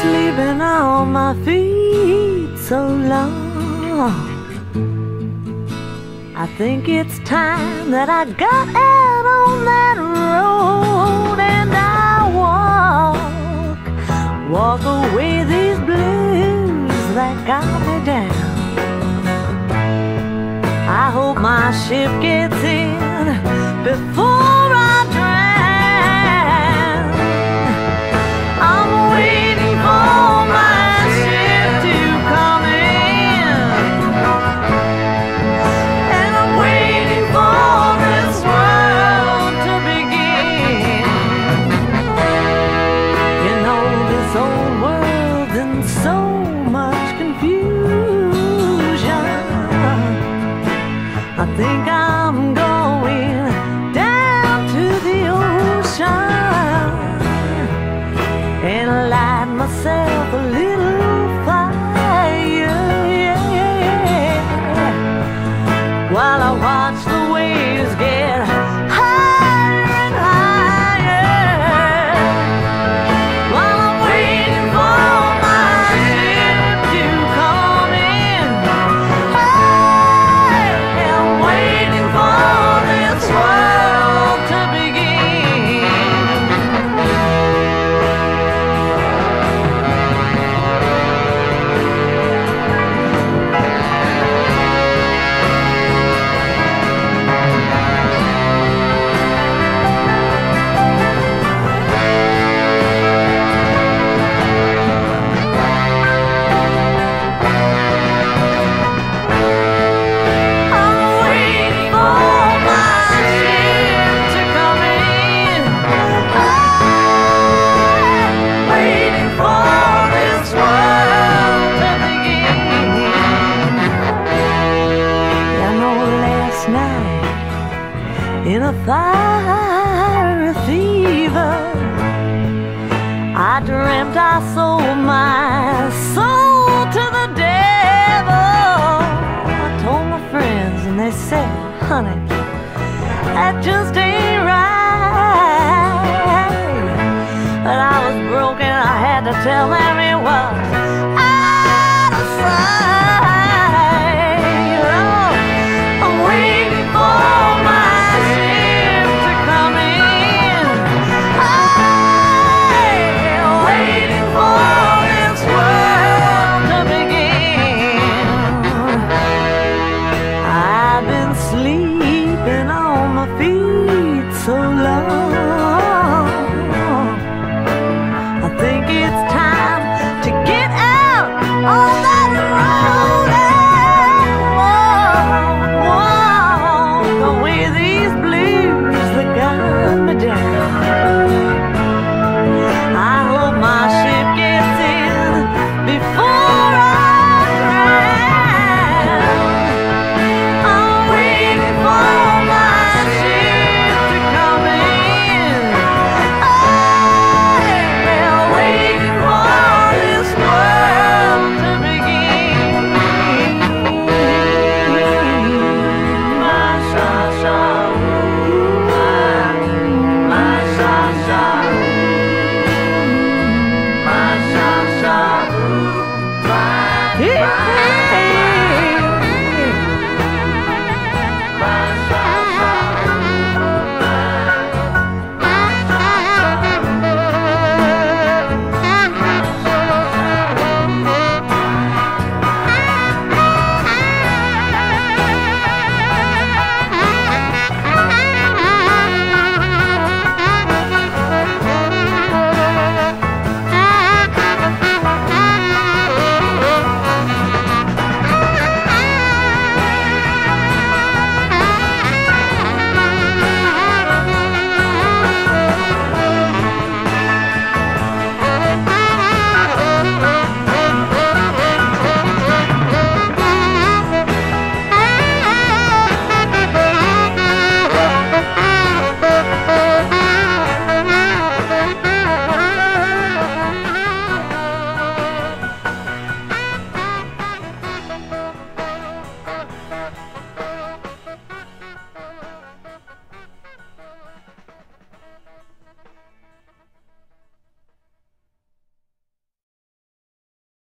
sleeping on my feet so long. I think it's time that I got out on that road and I walk away these blues that got me down. I hope my ship gets in before I drown. I'm waiting for my ship to come in, and I'm waiting for this world to begin. You know, this old world's in so much confusion. I think I'm going down to the ocean and light myself a little fire, while I watch the waves get higher and higher, while I'm waiting for my ship to come in. I am waiting for this world to begin. In a fiery fever, I dreamt I sold my soul to the devil. I told my friends and they said, honey, that just ain't